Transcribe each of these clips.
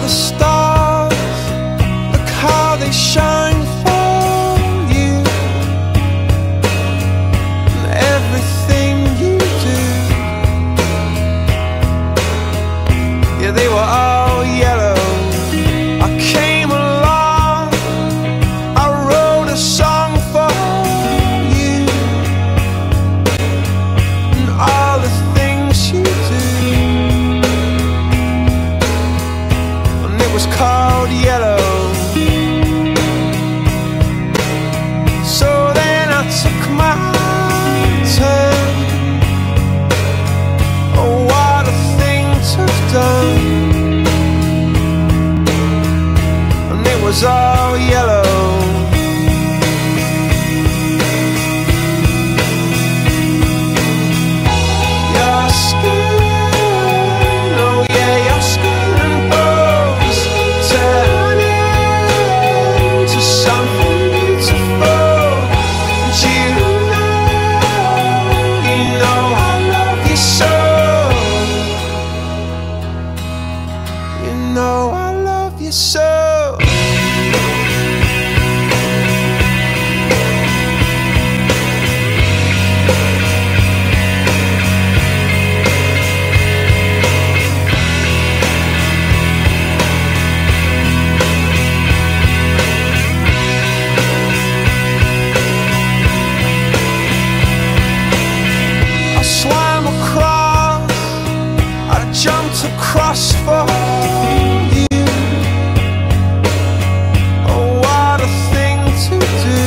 the stars, look how they shine for you, and everything you do. Yeah, they were all yellow. I came along, I wrote a song for you, and all the things you do. And it was called Yellow. So then I took my turn. Oh, what a thing to have done. And it was all yellow. Your skin, oh yeah, your skin and bones turn into something beautiful. And you know I love you so. You know I love you so. I swam across, I jumped across for you. Oh, what a thing to do.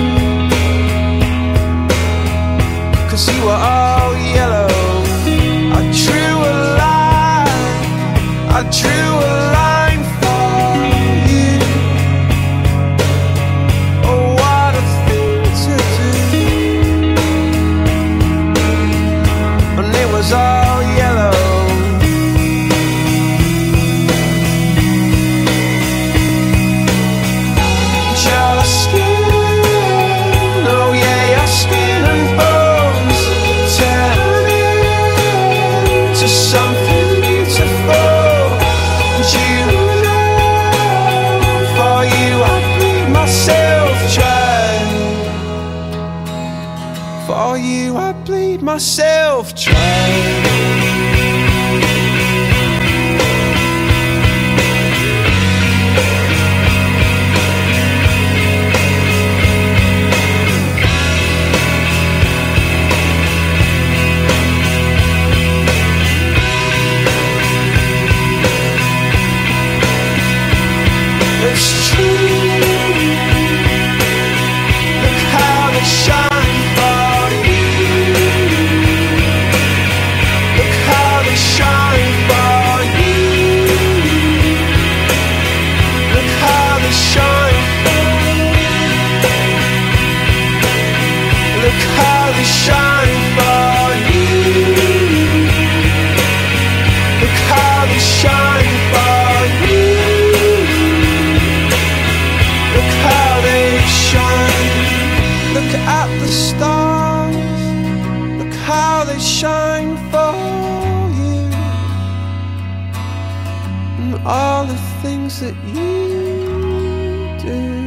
'Cause you were all yellow. I drew a line, I drew a line for you. Oh, what a thing to do. And it was all yellow. Your skin, oh yeah, your skin and bones turn into something beautiful. And you know, for you I bleed myself dry. For you I bleed myself dry. It's true. Look how they shine for you. Look how they shine for you. Look how they shine. Look how they shine for you. Look how they shine for you. Look how they shine. Look at the stars. Look how they shine for you, and all the things that you do.